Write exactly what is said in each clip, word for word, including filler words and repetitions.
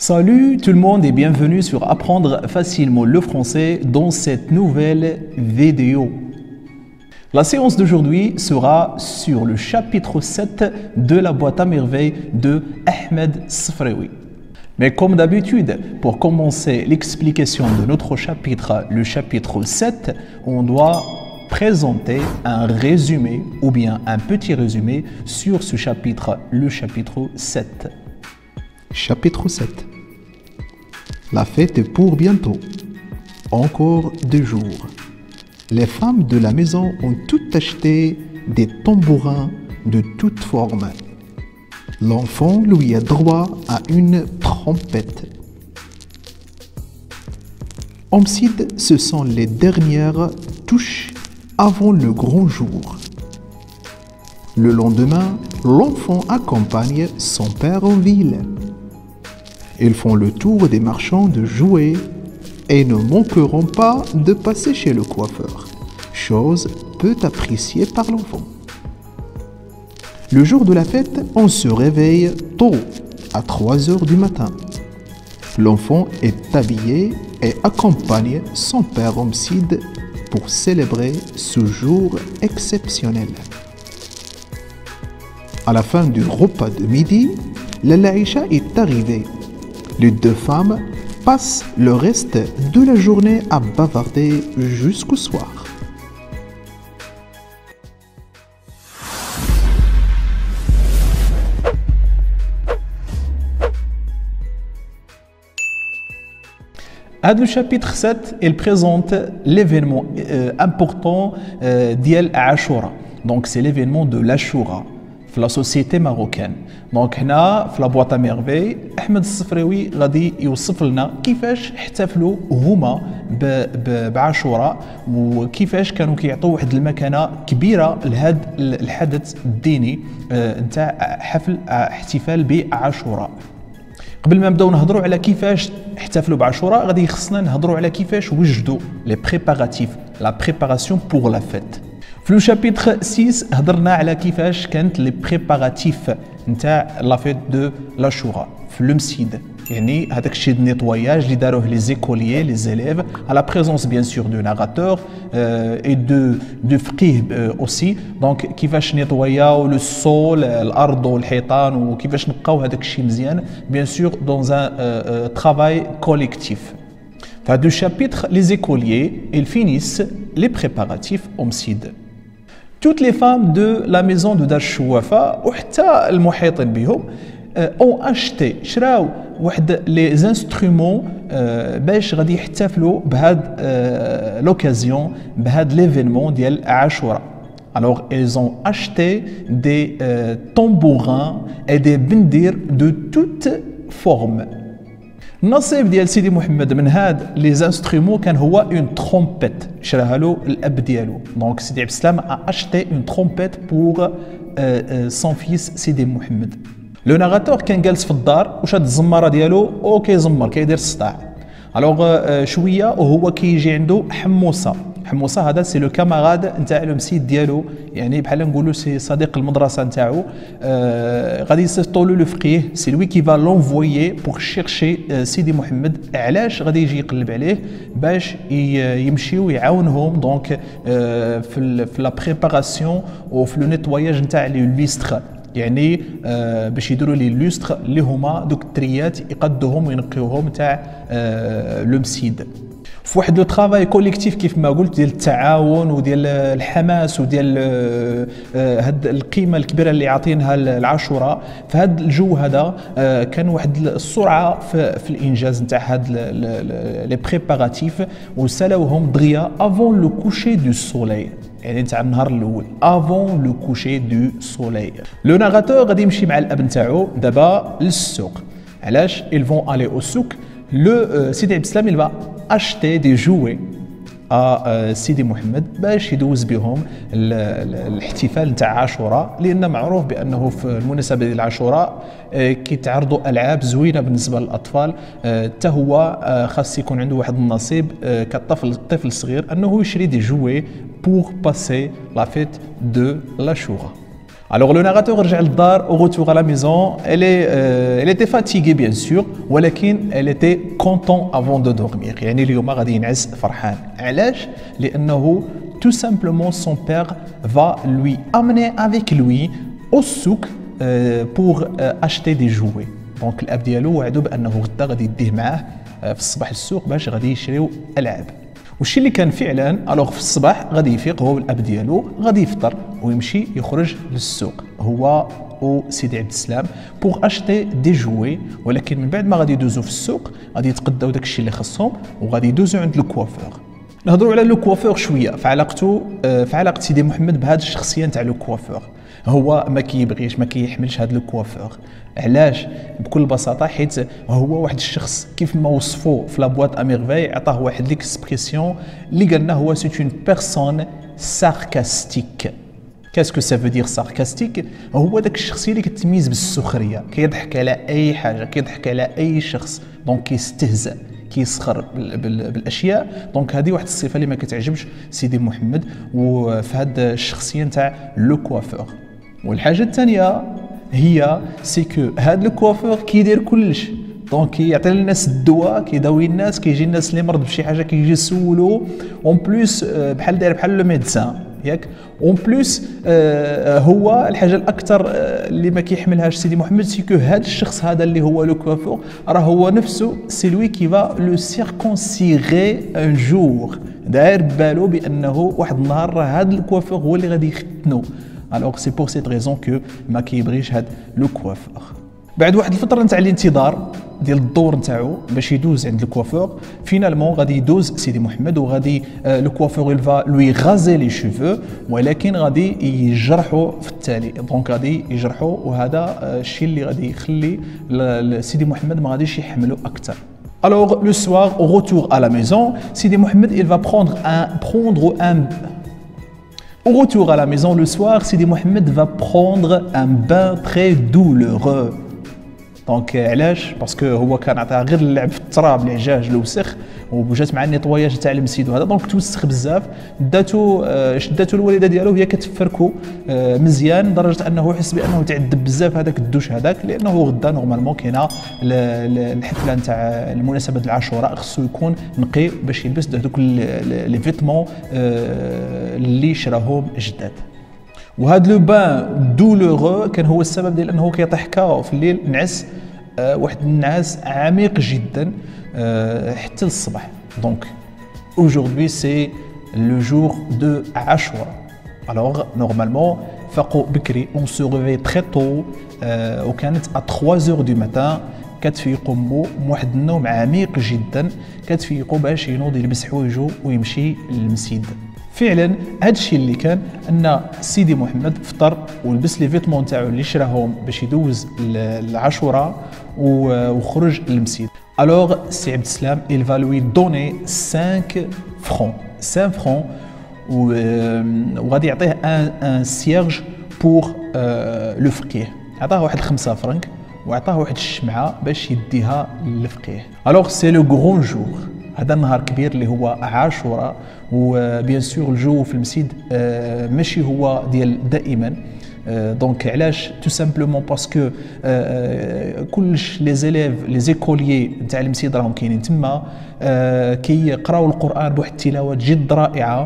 Salut tout le monde et bienvenue sur Apprendre facilement le français dans cette nouvelle vidéo. La séance d'aujourd'hui sera sur le chapitre sept de la boîte à merveilles de Ahmed Sfraoui. Mais comme d'habitude, pour commencer l'explication de notre chapitre, le chapitre sept, on doit présenter un résumé ou bien un petit résumé sur ce chapitre, le chapitre sept. Chapitre sept. La fête est pour bientôt. Encore deux jours. Les femmes de la maison ont toutes acheté des tambourins de toutes formes. L'enfant lui a droit à une trompette. Homside, ce sont les dernières touches avant le grand jour. Le lendemain, l'enfant accompagne son père en ville. Ils font le tour des marchands de jouets et ne manqueront pas de passer chez le coiffeur, chose peu appréciée par l'enfant. Le jour de la fête, on se réveille tôt, à trois heures du matin. L'enfant est habillé et accompagne son père Homside pour célébrer ce jour exceptionnel. À la fin du repas de midi, Lala Aïcha est arrivée. Les deux femmes passent le reste de la journée à bavarder jusqu'au soir. Le chapitre sept, il présente l'événement euh, important euh, d'El Ashura. Donc c'est l'événement de l'Ashura dans la société marocaine. Donc هنا في la boîte à merveilles أحمد الصفراوي غادي يوصف لنا كيفاش احتفلوا هما بعاشوراء وكيفاش كانوا كيعطوا واحد المكانة كبيرة لهذا الحدث الديني نتاع حفل احتفال بعاشوراء. قبل ما نبداو نهضروا على كيفاش احتفلوا بعاشوراء غادي خصنا نهضروا على كيفاش وجدوا لي بريباراتيف لا بريباراسيون بور لا فيت. في لو شابيتر ستة هضرنا على كيفاش كانت لي بريباراتيف نتاع لا فيت دو لاشورا في المسجد، يعني هذاك الشيء دو نيتواياج اللي داروه لي زيكوليي لي زيليف على بريزونس بيان سور دو ناراتور اي دو دو فقيه اوسي. دونك كيفاش نيتواياو لو سول الارض والحيطان وكيفاش نبقاو هذاك الشيء مزيان بيان سور دون ان ترافاي كوليكتيف. في هذا الشابيتر لي زيكوليي ils finissent les préparatifs homicides. Toutes les femmes de la maison de Dar Chouafa وحتى المحيطين بهم ont acheté شراو واحد لي انسترومون باش غادي يحتفلوا بهاد لوكازيون بهاد ليفينمون ديال عاشوراء. Alors ils ont acheté des euh, tambourins et des bendir de toutes formes. النصيب ديال سيدي محمد من هاد لي انسترومون كان هو اون ترومبيت شراها له الاب ديالو. دونك سيدي عبد السلام ا اشتي اون ترومبيت بور سون فيس سيدي محمد. لو ناراتور كان جالس في الدار وشاد الزماره ديالو وكيزمر كيدير الصداع. الوغ شويه وهو كيجي عنده حموصه. حموصه هذا سي لو كاماراد نتاع المسيد ديالو، يعني بحال نقولوا سي صديق المدرسه نتاعو. آه غادي يصيفطوا له الفقيه، سي لوي كي فا لونفويي بور شيرشي آه سيدي محمد. علاش غادي يجي يقلب عليه؟ باش يمشيو يعاونهم دونك آه في في لا بريباراسيون وفي لو نيتواياج نتاع لي ليستر، يعني آه باش يديروا لي لوستر اللي هما دوك التريات يقدوهم وينقيوهم تاع آه لو مسيد. في واحد لو ترافاي كوليكتيف كيف ما قلت ديال التعاون وديال الحماس وديال هاد القيمه الكبيره اللي عاطينها العاشوراء. في هذا الجو هذا كان واحد السرعه في, في الانجاز نتاع هاد لي بريباراتيف وسالاوهم دغيا افون لو كوشي دو سوليي، يعني تاع النهار الاول افون لو كوشي دو سوليي. لو ناراتور غادي يمشي مع الاب نتاعو دابا للسوق. علاش ils vont aller au souk. Le euh, Sidi Abd Salam il va acheter des jouets à euh, Sidi Mohamed باش يدوز بهم الاحتفال نتاع عاشوراء، لان معروف بانه في المناسبه ديال عاشوراء كيتعرضوا العاب زوينه بالنسبه للاطفال. حتى هو خاص يكون عنده واحد النصيب كطفل طفل صغير انه يشري دي جوي pour passer la fête de l'Ashura. Alors le narrateur رجع للدار au retour à la maison, elle est euh, elle était fatiguée bien sûr, ولكن elle était content avant de dormir. يعني اليوم غادي ينعس فرحان. علاش؟ لأنه tout simplement son père va lui amener avec lui au souk euh, pour euh, acheter des jouets. Donc الأب ديالو وعدو بأنه غدا غادي يديه معاه في الصباح السوق باش غادي يشريو ألعاب. والشيء اللي كان فعلا الوغ في الصباح غادي يفيق هو الاب ديالو غادي يفطر ويمشي يخرج للسوق هو وسيدي عبد السلام بوغ اشتي دي جوي. ولكن من بعد ما غادي يدوزو في السوق غادي يتقداو داك الشيء اللي خصهم وغادي يدوزو عند الكوافور. نهضروا على لو كوافور شويه في علاقته في علاقه سيدي محمد بهذه الشخصيه نتاع لو كوافور. هو ما كيبغيش ما كيحملش هذا لو كوافور. علاش؟ بكل بساطه حيت هو واحد الشخص كيف ما وصفوه في لابواط اميرفاي عطاه واحد ليكسبرسيون اللي قالنا هو سي اون بيرسون ساركاستيك. كاسكو سا فو دير ساركاستيك؟ هو داك الشخصيه اللي كتميز بالسخريه، كيضحك على اي حاجه، كيضحك على اي شخص، دونك كيستهزأ كيسخر بالاشياء. دونك هذه واحد الصفه اللي ما كتعجبش سيدي محمد وفي هذه الشخصيه نتاع لو كوافور. والحاجه الثانيه هي سي كو هذا الكوافور كيدير كلش، دونك كيعطي للناس الدواء، كيداوي الناس، كيجي الناس اللي مرض بشي حاجه كيجي يسولو اون بلوس بحال داير بحال لو ميدسان ياك. اون بلوس هو الحاجه الاكثر اللي ما كيحملهاش سيدي محمد سي كو هذا الشخص هذا اللي هو لو كوافور راه هو نفسه سي لوي كي فا لو سيركونسيغي ان جور، داير بالو بانه واحد النهار راه هذا الكوافور هو اللي غادي يختنو. Alors c'est pour cette raison que ما كيبغيش هاد لو كوافور. بعد واحد الفتره نتاع الانتظار ديال الدور نتاعو باش يدوز عند الكوافور، فينالمون غادي يدوز سيدي محمد وغادي لو كوافور يلفا لوي غازي لي شوفو، ولكن غادي يجرحو في التالي. دونك غادي يجرحو وهذا الشيء اللي غادي يخلي سيدي محمد ما غاديش يحملو اكثر. Alors le soir au retour à la maison, Sidi Mohamed il va prendre un prendre un Au retour à la maison le soir, Sidi Mohamed va prendre un bain très douloureux. دونك علاش؟ باسكو هو كان عطاها غير اللعب في التراب العجاج الوسخ وجات مع النيطواياج تاع المسيد وهذا، دونك توسخ بزاف. داتو شداتو الوالده ديالو هي كتفركو مزيان لدرجه انه حس بانه تعذب بزاف هذاك الدوش هذاك، لانه غدا نورمالمون كاينه الحفله نتاع المناسبه د العاشوراء خصو يكون نقي باش يلبس هذوك لي فيتمون اللي شراهم جداد. وهذا لو بان دولورو كان هو السبب ديال انه كيطيح كاو في الليل نعس آه واحد النعاس عميق جدا آه حتى للصباح. دونك aujourd'hui c'est le jour de عاشوراء. alors normalement فاقوا بكري on se réveille très tôt آه وكانت à trois heures du matin كتفيقوا مو واحد النوم عميق جدا، كتفيقوا باش ينوض يلبس حوايجو ويمشي للمسجد. فعلا هذا الشيء اللي كان ان سيدي محمد فطر ولبس لي فيتمون تاعو اللي شراهم باش يدوز العاشوراء وخرج للمسجد. الوغ سي عبد السلام il va lui donner cinq francs cinq francs وغادي يعطيه ان سيرج بور لو فقيه. عطاه واحد خمسة فرنك وعطاه واحد الشمعه باش يديها للفقيه. الوغ سي لو غران جور، هذا النهار كبير اللي هو عاشوراء. وبيان سور الجو في المسجد ماشي هو ديال دائما، دونك علاش؟ تو سامبلومون باسكو كلش لي زيليف لي زيكوليي نتاع المسجد راهم كاينين تما كيقراو القران بواحد التلاوات جد رائعه.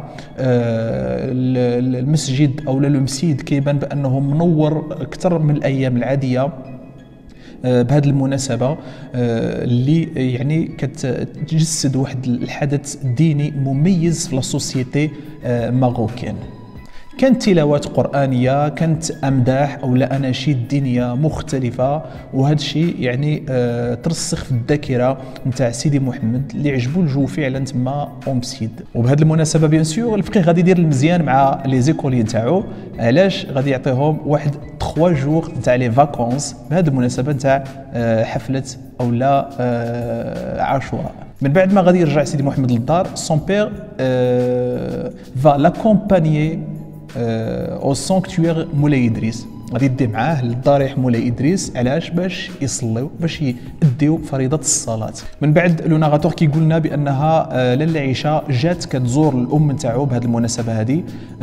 المسجد او لو مسجد كيبان بانه منور اكثر من الايام العاديه بهذه المناسبة اللي يعني كتجسد واحد الحدث ديني مميز في لا سوسيتي ماروكان. كانت تلاوات قرآنية، كانت أمداح أو لا أناشيد دينية مختلفة، وهذا الشيء يعني آه ترسخ في الذاكرة نتاع سيدي محمد اللي عجبو الجو فعلا تما اون مسجد. وبهذه المناسبة بيان سور الفقيه غادي يدير المزيان مع لي زيكولي نتاعو. علاش؟ غادي يعطيهم واحد ثلاثة جور نتاع لي فاكونس بهذه المناسبة نتاع آه حفلة أو لا آه عاشوراء. من بعد ما غادي يرجع سيدي محمد للدار، سون بير فا لاكومبانيي au sanctuaire مولاي إدريس. غادي يدي معاه للضريح مولاي ادريس علاش باش يصليو باش يديو فريضه الصلاه. من بعد لو ناغاتور كيقول لنا بانها لاله عيشه جات كتزور الام نتاعو بهذه المناسبه هذه،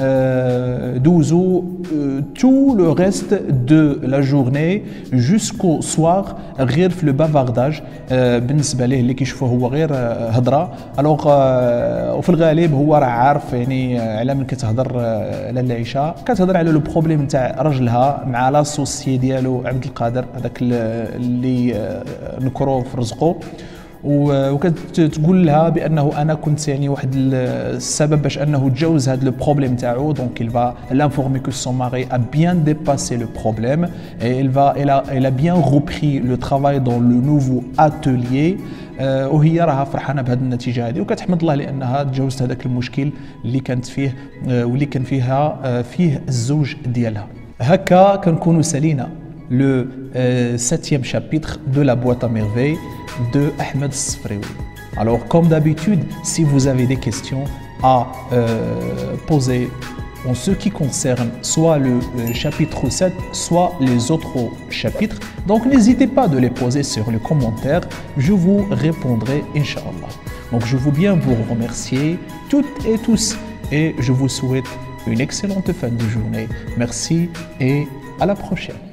دوزو تو لو ريست دو لا جورني جوسكو سوار غير في لو بافارداج، بالنسبه ليه اللي كيشوفوه هو غير هضره. الوغ وفي الغالب هو راه عارف يعني على من كتهضر لاله عيشه، كتهضر على لو بروبليم نتاع راجلها مع لاسوسيي ديالو عبد القادر هذاك اللي نكرو في رزقو، وكتقول لها بانه انا كنت يعني واحد السبب باش انه تجاوز هذا لو بروبليم تاعو. دونك il va l'informer que son mari a bien dépassé le problème et il va elle a, elle a bien repris le travail dans le nouveau atelier. وهي راها فرحانه بهذه النتيجه هذه وكتحمد الله لانها تجاوزت هذاك المشكل اللي كانت فيه واللي كان فيها فيه الزوج ديالها. هكا كنكونوا سالينا le euh, septième chapitre de la boîte à merveilles de Ahmed Sfrioui. Alors comme d'habitude, si vous avez des questions à euh, poser en ce qui concerne soit le euh, chapitre sept, soit les autres chapitres, donc n'hésitez pas de les poser sur les commentaires, je vous répondrai Inch'Allah. Donc je veux bien vous remercier toutes et tous et je vous souhaite une excellente fin de journée. Merci et à la prochaine.